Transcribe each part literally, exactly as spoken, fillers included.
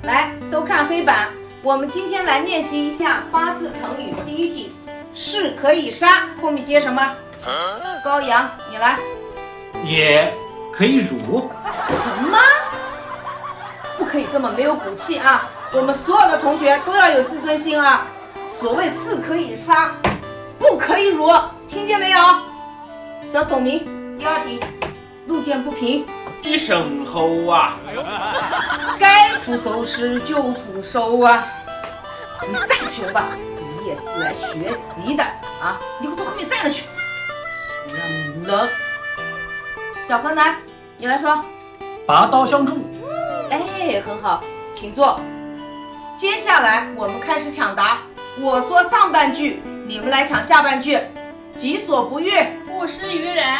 来，都看黑板。我们今天来练习一下八字成语。第一题，士可以杀，后面接什么？高阳，你来。 也可以辱。 什么？不可以这么没有骨气啊！我们所有的同学都要有自尊心啊！所谓士可以杀，不可以辱，听见没有？小董明，第二题，路见不平一声吼啊！ 该出手时就出手啊！你散球吧，你也是来学习的啊！你给我到后面站着去。让冷。小河南，你来说。 拔刀相助。 哎，很好，请坐。接下来我们开始抢答，我说上半句，你们来抢下半句。己所不欲， 勿施于人；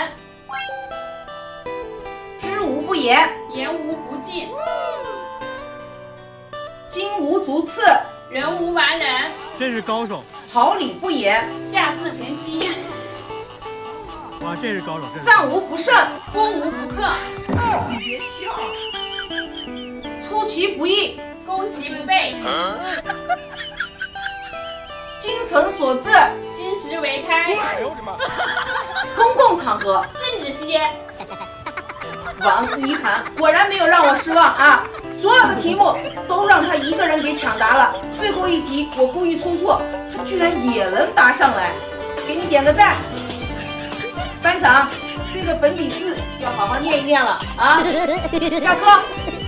知无不言， 言无不尽； 金无足赤， 人无完人； 真是高手。 桃李不言， 下自成蹊； 哇，这是高手！这是战无不胜， 攻无不克； 你别笑。 出其不意， 攻其不备； 精诚所至， 金石为开； 哎呦我的妈！ 公共场合禁止歇。 王一涵果然没有让我失望啊！所有的题目都让他一个人给抢答了。最后一题我故意出错，他居然也能答上来，给你点个赞。班长，这个粉笔字要好好念一念了啊！下课。